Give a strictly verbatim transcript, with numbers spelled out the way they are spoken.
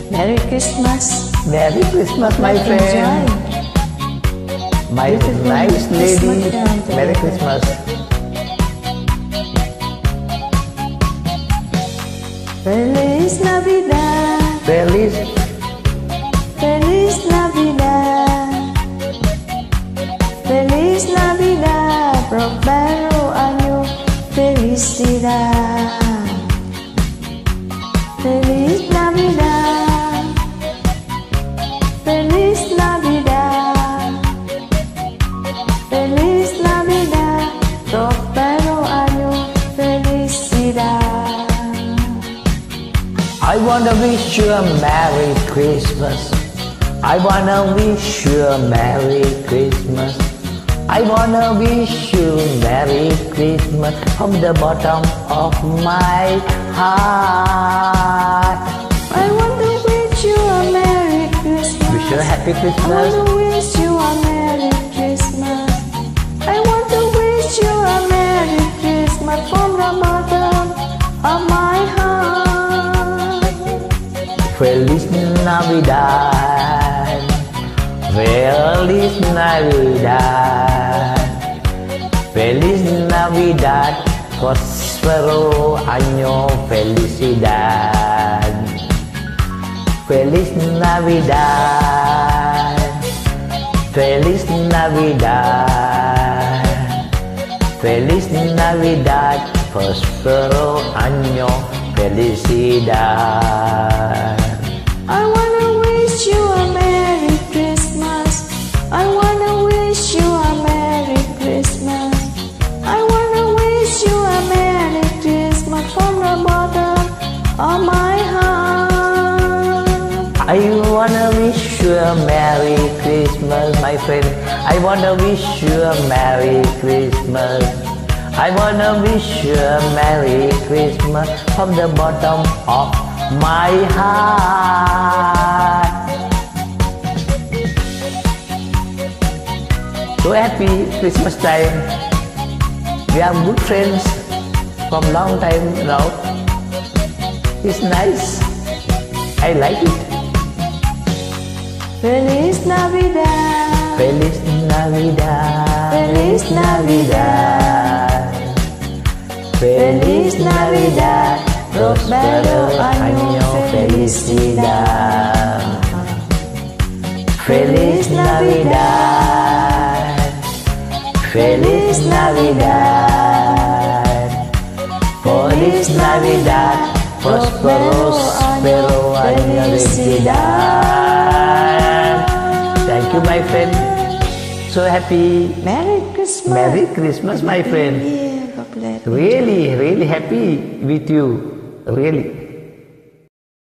Merry Christmas. Merry Christmas, my friend. My nice lady. Merry Christmas. Feliz Navidad. Feliz. Feliz Navidad. Feliz Navidad. Prospero año. Felicidad. Feliz Navidad. Feliz Navidad. Feliz Navidad. Prospero año. Felicidad. I wanna wish you a Merry Christmas. I wanna wish you a Merry Christmas. I wanna wish you Merry Christmas from the bottom of my heart. I want to wish you a Merry Christmas. Wish you a Happy I Christmas. want to wish you a Merry Christmas. I want to wish you a Merry Christmas from the bottom of my heart. Feliz Navidad. Feliz Navidad. Feliz Navidad. Prospero año. Felicidad. Feliz Navidad. Feliz Navidad. Feliz Navidad. Prospero año. Felicidad. I wanna wish you a Merry Christmas. I wanna wish you a Merry Christmas. I wanna wish you a Merry Christmas from the bottom of my heart. I wanna wish you a Merry Christmas, my friend. I wanna wish you a Merry Christmas. I wanna wish you a Merry Christmas from the bottom of my heart. So happy Christmas time. We are good friends from long time now. It's nice. I like it. Feliz Navidad. Feliz Navidad. Feliz Navidad. Feliz Navidad. Prospero año. Felicidad. Feliz Navidad. Feliz Navidad. Feliz Navidad. Prospero año. Felicidad. Thank you, my friend. So happy. Merry Christmas. Merry Christmas, my friend. Yeah, God bless. Really, really happy with you. Really.